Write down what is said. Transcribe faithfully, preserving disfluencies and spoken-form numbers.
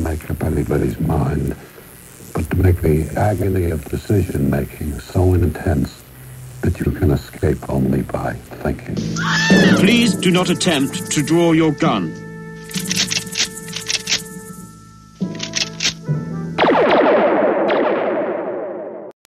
make up anybody's mind, but to make the agony of decision-making so intense that you can escape only by thinking. Please do not attempt to draw your gun.